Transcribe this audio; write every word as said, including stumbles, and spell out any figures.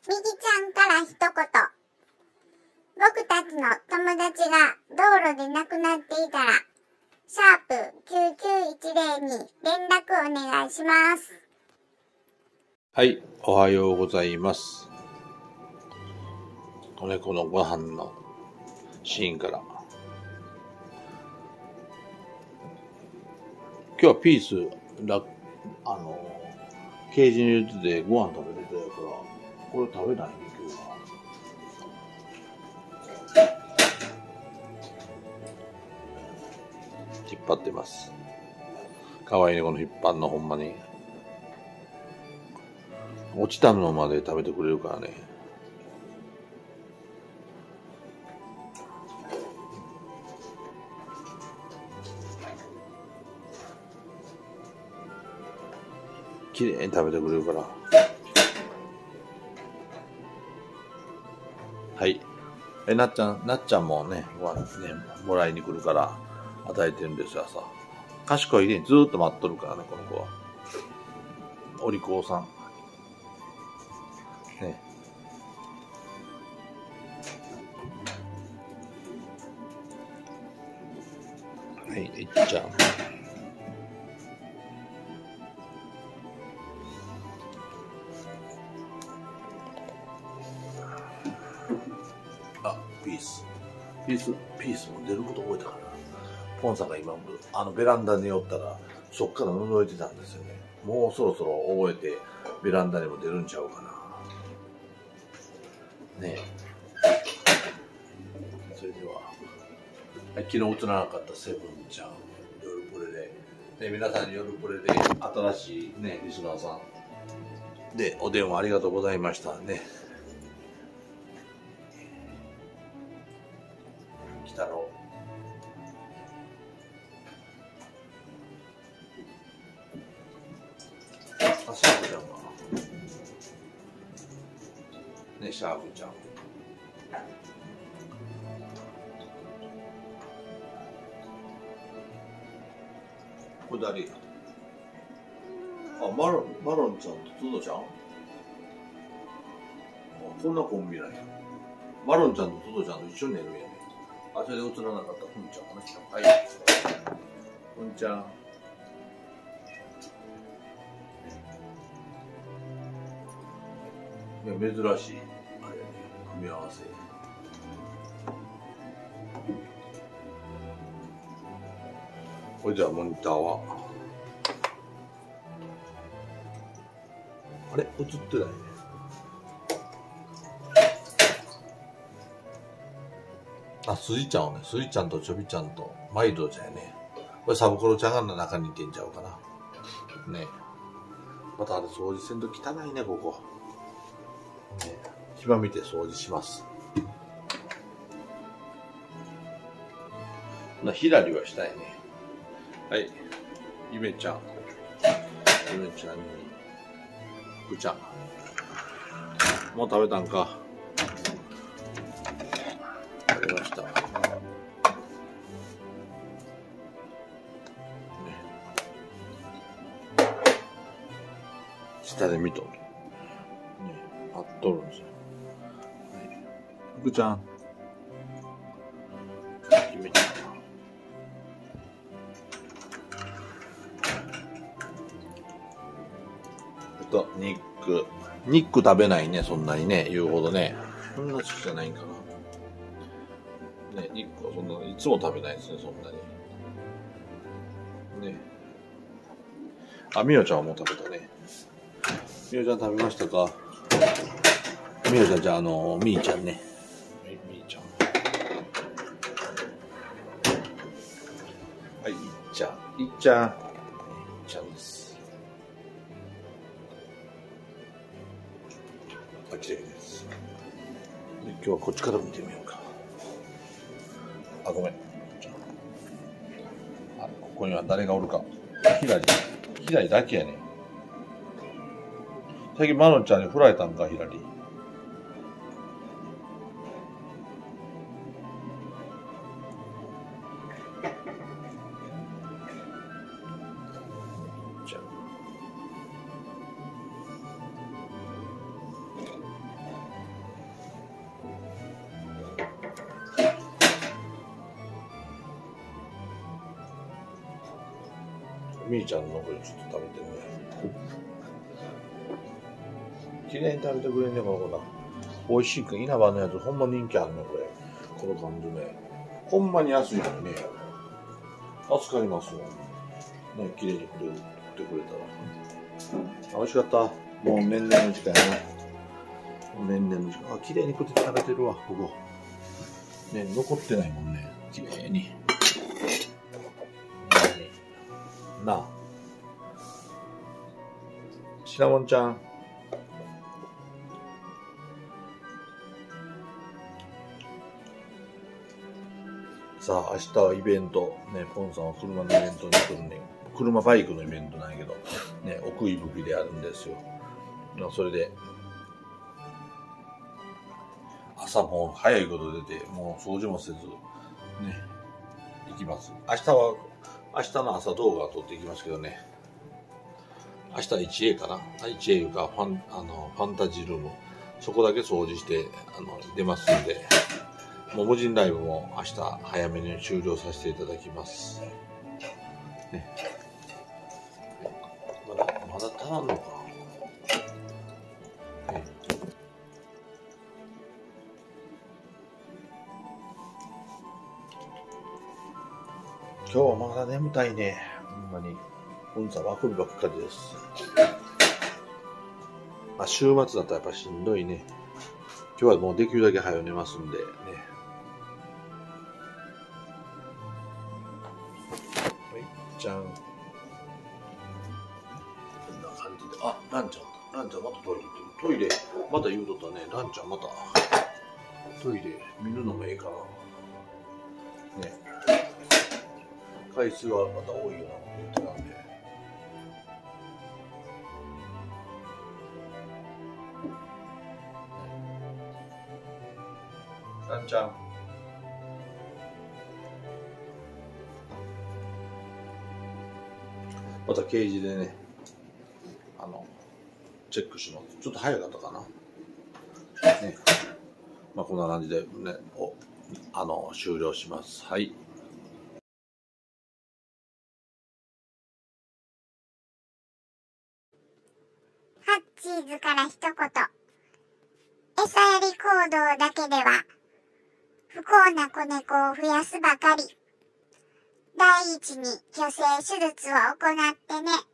みぎちゃんから一言。僕たちの友達が道路で亡くなっていたら、シャープきゅうきゅういちゼロに連絡お願いします。 はい、おはようございます。子猫のご飯のシーンから。今日はピース、ラあの、ケージに入れててご飯食べれてたから、これ食べないね、今日は。引っ張ってます。かわいいね、この引っ張んのほんまに。落ちたのまで食べてくれるからね。きれいに食べてくれるから。はい。え、なっちゃん、なっちゃんもね、ご飯ね、もらいに来るから与えてるんですよ、朝。賢いね、ずーっと待っとるからね、この子は。お利口さん。ね。はい、いっちゃん。あ、ピース。ピース、ピースも出ること覚えたかな。ポンさんが今、あのベランダに寄ったら、そっから覗いてたんですよね。もうそろそろ覚えて、ベランダにも出るんちゃうかな。ねえ。それでは、昨日映らなかったセブンちゃん、夜プレで、ね、皆さん夜プレで、新しいね、リスナーさんで、お電話ありがとうございましたね。来たろう。あ、シャープちゃんかな。ね、シャープちゃん。これ誰？あ、マロン、マロンちゃんとトドちゃん？あ、こんなコンビなんや。マロンちゃんとトドちゃんと一緒に寝るんやね。あ、それで映らなかったふんちゃんかな。はい。ふんちゃん。いや、珍しい、あれやね、組み合わせ。これじゃあモニターは。あれ映ってないね。あ、スイちゃんはね、スイちゃんとチョビちゃんとマイドちゃんやね。これサブコロちゃんが中にいてんちゃうかな。ね。またあれ掃除せんと汚いね、ここ。ね、暇見て掃除します。な、ひらりはしたいね。はい。ゆめちゃん。ゆめちゃんに、ふちゃん。もう食べたんか。食べました。ね、下で見とる。ね、あっとるんですよ。はい。ふくちゃん。ゆめちゃん。と、ニック。ニック食べないね、そんなにね、言うほどね。そんな好きじゃないんかな。ね、ニックはそんな、いつも食べないですね、そんなに。ね。あ、みおちゃんはもう食べたね。みおちゃん食べましたか？みおちゃん、じゃあ、あの、みーちゃんね。み、みーちゃん。はい、いっちゃん。いっちゃん。いっちゃんです。あ、きれいです。で、今日はこっちから見てみようか。あ、ごめん。あ、ここには誰がおるか。ひらり。ひらりだけやね。最近マロンちゃんに振られたんか、ひらり。じゃあみーちゃんの残りちょっと食べてね。綺麗に食べてくれんね、この子な。美味しいか、稲葉のやつほんま人気あるね、これ。この感じね。ほんまに安いのにね。助かりますもん。ね、綺麗にくれるってくれたら。美味しかった。もう年々の時間やな。もう年々の時間。あ、綺麗に食って食べてるわ、ここ。ね、残ってないもんね。綺麗に。なあ。シナモンちゃん。さあ、明日はイベント。ね、ポンさんは車のイベントに来るね。車バイクのイベントなんやけど、ね、奥伊吹であるんですよ。それで、朝もう早いこと出て、もう掃除もせず、ね、行きます。明日は、明日の朝動画を撮っていきますけどね。明日は ワンエー かな ?ワンエー いうか、ファン、あの、ファンタジールーム。そこだけ掃除して、あの、出ますんで、もう無人ライブも明日早めに終了させていただきます。ね。まだ、まだ足らんのか。ね、今日はまだ眠たいね。ほんまに。本日はあくびばっかりです。まあ、週末だったらやっぱしんどいね。今日はもうできるだけ早く寝ますんでね。じゃん。こんな感じで。あ、ランちゃんだ。ランちゃんまたトイレ行ってる。トイレ、また言うとったね。ランちゃんまた。トイレ見るのもええかな。ね。回数はまた多いよな。言ってたんで。ランちゃん。またケージでね、あの、チェックします。ちょっと早かったかな。ね。まあ、こんな感じでね、お、あの、終了します。はい。 ハッチーズから一言。餌やり行動だけでは、不幸な子猫を増やすばかり。第一に去勢手術を行ってね。